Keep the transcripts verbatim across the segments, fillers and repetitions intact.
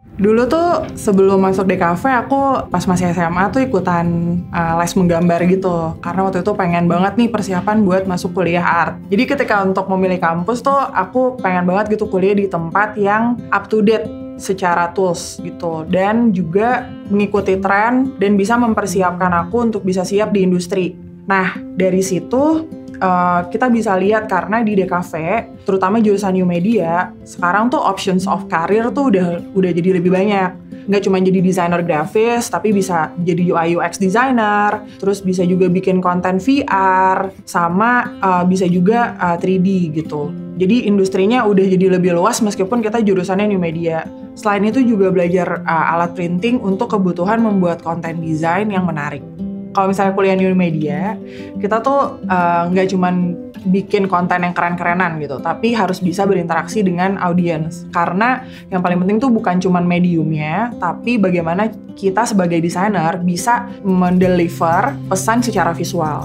Dulu tuh sebelum masuk D K V aku pas masih S M A tuh ikutan uh, les menggambar gitu. Karena waktu itu pengen banget nih persiapan buat masuk kuliah art. Jadi ketika untuk memilih kampus tuh aku pengen banget gitu kuliah di tempat yang up to date secara tools gitu. Dan juga mengikuti tren dan bisa mempersiapkan aku untuk bisa siap di industri. Nah dari situ Uh, kita bisa lihat karena di D K V, terutama jurusan New Media, sekarang tuh options of career tuh udah udah jadi lebih banyak. Nggak cuma jadi desainer grafis, tapi bisa jadi U I U X designer, terus bisa juga bikin konten V R, sama uh, bisa juga uh, tiga D gitu. Jadi industrinya udah jadi lebih luas meskipun kita jurusannya New Media. Selain itu juga belajar uh, alat printing untuk kebutuhan membuat konten desain yang menarik. Kalau misalnya kuliah New Media, kita tuh nggak uh, cuman bikin konten yang keren-kerenan gitu, tapi harus bisa berinteraksi dengan audiens. Karena yang paling penting tuh bukan cuman mediumnya, tapi bagaimana kita sebagai desainer bisa mendeliver pesan secara visual.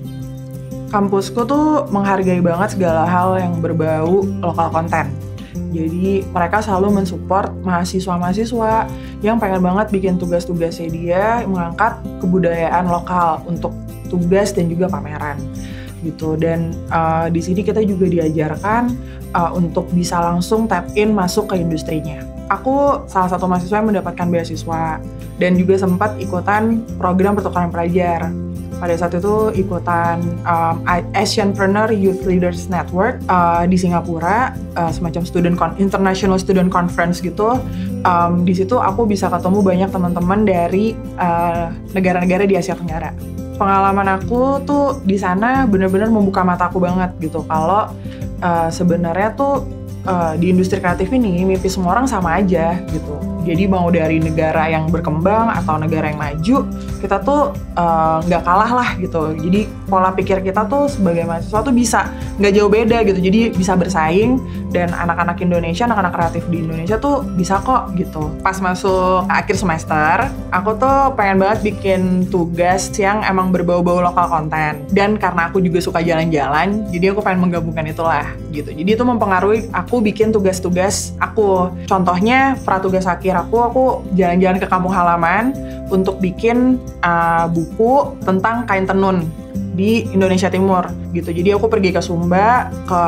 Kampusku tuh menghargai banget segala hal yang berbau lokal konten. Jadi mereka selalu mensupport mahasiswa-mahasiswa yang pengen banget bikin tugas-tugasnya dia mengangkat kebudayaan lokal untuk tugas dan juga pameran gitu. Dan uh, di sini kita juga diajarkan uh, untuk bisa langsung tap in masuk ke industrinya. Aku salah satu mahasiswa yang mendapatkan beasiswa dan juga sempat ikutan program pertukaran pelajar. Pada saat itu ikutan um, Asianpreneur Youth Leaders Network uh, di Singapura, uh, semacam student con- international student conference gitu. Um, di situ aku bisa ketemu banyak teman-teman dari uh, negara-negara di Asia Tenggara. Pengalaman aku tuh di sana benar-benar membuka mataku banget gitu. Kalau uh, sebenarnya tuh uh, di industri kreatif ini mimpi semua orang sama aja gitu. Jadi mau dari negara yang berkembang atau negara yang maju, kita tuh nggak uh, kalah lah gitu. Jadi pola pikir kita tuh sebagai mahasiswa tuh bisa nggak jauh beda gitu. Jadi bisa bersaing dan anak-anak Indonesia, anak-anak kreatif di Indonesia tuh bisa kok gitu. Pas masuk akhir semester, aku tuh pengen banget bikin tugas yang emang berbau-bau lokal konten. Dan karena aku juga suka jalan-jalan, jadi aku pengen menggabungkan itulah gitu. Jadi itu mempengaruhi aku bikin tugas-tugas aku. Contohnya pratugas akhir aku, aku jalan-jalan ke kampung halaman untuk bikin uh, buku tentang kain tenun di Indonesia Timur gitu. Jadi aku pergi ke Sumba, ke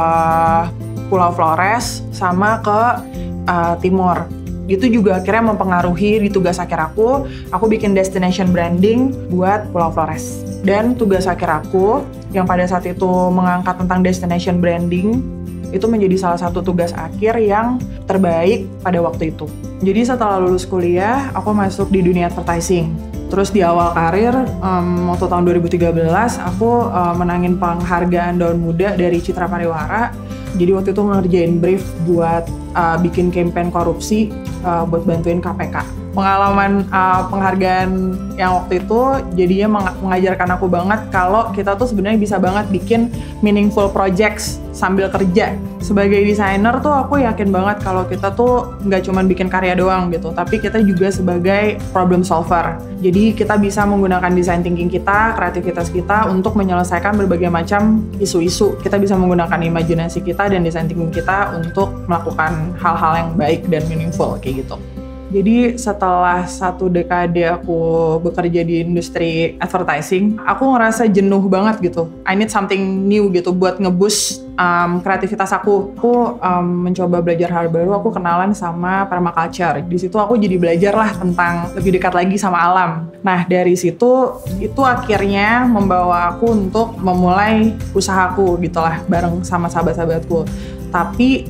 Pulau Flores, sama ke uh, Timur. Itu juga akhirnya mempengaruhi di tugas akhir aku, aku bikin destination branding buat Pulau Flores. Dan tugas akhir aku yang pada saat itu mengangkat tentang destination branding, itu menjadi salah satu tugas akhir yang terbaik pada waktu itu. Jadi setelah lulus kuliah, aku masuk di dunia advertising. Terus di awal karir, um, waktu tahun dua ribu tiga belas, aku uh, menangin penghargaan Daun Muda dari Citra Pariwara. Jadi waktu itu ngerjain brief buat uh, bikin campaign korupsi uh, buat bantuin K P K. Pengalaman uh, penghargaan yang waktu itu jadinya meng- mengajarkan aku banget kalau kita tuh sebenarnya bisa banget bikin meaningful projects sambil kerja. Sebagai desainer tuh aku yakin banget kalau kita tuh nggak cuma bikin karya doang gitu, tapi kita juga sebagai problem solver. Jadi kita bisa menggunakan design thinking kita, kreativitas kita untuk menyelesaikan berbagai macam isu-isu. Kita bisa menggunakan imajinasi kita dan design thinking kita untuk melakukan hal-hal yang baik dan meaningful kayak gitu. Jadi setelah satu dekade aku bekerja di industri advertising, aku ngerasa jenuh banget gitu. I need something new gitu buat nge-boost um, kreativitas aku. Aku um, mencoba belajar hal baru, aku kenalan sama permaculture. Di situ aku jadi belajar lah tentang lebih dekat lagi sama alam. Nah dari situ, itu akhirnya membawa aku untuk memulai usahaku gitu lah, bareng sama sahabat-sahabatku. Tapi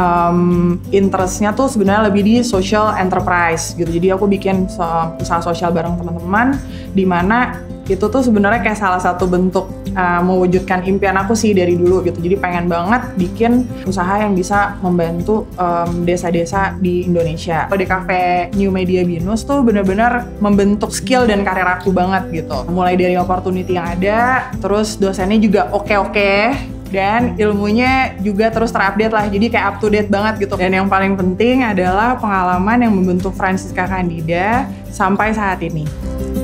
Um, interestnya tuh sebenarnya lebih di social enterprise gitu. Jadi aku bikin so, usaha sosial bareng teman-teman, di mana itu tuh sebenarnya kayak salah satu bentuk uh, mewujudkan impian aku sih dari dulu gitu. Jadi pengen banget bikin usaha yang bisa membantu um, desa-desa di Indonesia. D K V New Media Binus tuh benar-benar membentuk skill dan karir aku banget gitu. Mulai dari opportunity yang ada, terus dosennya juga oke-oke. Dan ilmunya juga terus terupdate lah, jadi kayak up to date banget gitu. Dan yang paling penting adalah pengalaman yang membentuk Francisca Candida sampai saat ini.